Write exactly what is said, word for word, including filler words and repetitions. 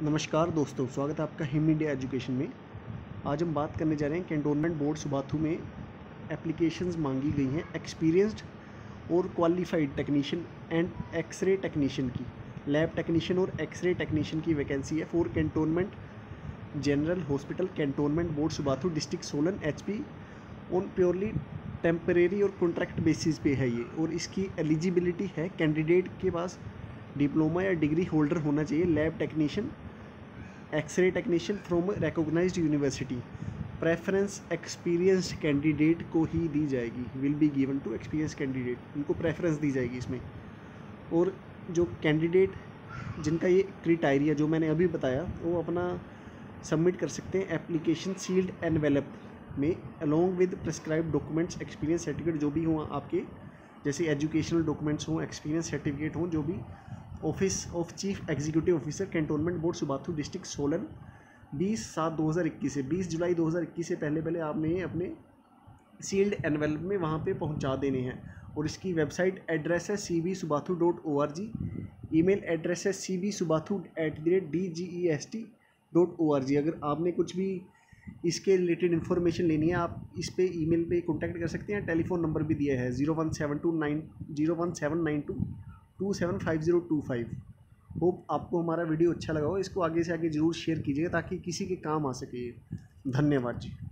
नमस्कार दोस्तों, स्वागत है आपका हिम इंडिया एजुकेशन में। आज हम बात करने जा रहे हैं कैंटोनमेंट बोर्ड सुबाथू में एप्लीकेशंस मांगी गई हैं एक्सपीरियंस्ड और qualified technician and x ray technician की। लैब टेक्नीशियन और एक्सरे टेक्नीशियन की वैकेंसी है for cantonment general hospital cantonment board Subathu district Solan H P on purely temporary और कॉन्ट्रैक्ट बेसिस पे है ये। और इसकी एलिजिबिलिटी है कैंडिडेट के पास डिप्लोमा या डिग्री होल्डर होना चाहिए। Lab technician x ray technician from recognised university. Preference experienced candidate को ही दी जाएगी, will be given to experience candidate, इनको प्रेफरेंस दी जाएगी इसमें। और जो कैंडिडेट जिनका ये क्राइटेरिया जो मैंने अभी बताया वो अपना सबमिट कर सकते हैं एप्लीकेशन सील्ड एनवेलप में along with prescribe documents, experience certificate जो भी हों आपके, जैसे एजुकेशनल डॉक्यूमेंट्स हों, एक्सपीरियंस सर्टिफिकेट हों, जो भी office of chief executive officer cantonment board Subathu district Solan बीस सात दो हज़ार इक्कीस से बीस जुलाई दो हज़ार इक्कीस से पहले पहले आपने अपने सील्ड एनवेलप में वहाँ पे पहुँचा देने हैं। और इसकी वेबसाइट एड्रेस है C B Subathu dot O R G, email address है C B Subathu at the rate D G E S T dot O R G. अगर आपने कुछ भी इसके रिलेटेड इन्फॉर्मेशन लेनी है आप इस पे ईमेल पे कांटेक्ट कर सकते हैं। टेलीफोन नंबर भी दिया है zero one seven two nine zero one seven nine two two seven five zero two five. Hope आपको हमारा वीडियो अच्छा लगा हो। इसको आगे से आगे ज़रूर शेयर कीजिएगा ताकि किसी के काम आ सके। धन्यवाद जी।